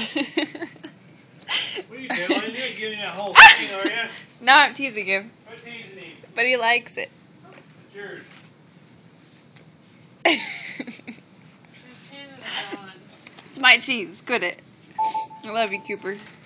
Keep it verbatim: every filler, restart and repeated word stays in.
What are you doing? You're giving that whole thing, are you? No, I'm teasing him. Quit teasing him. But he likes it. It's yours. It's my cheese. Good it. I love you, Cooper.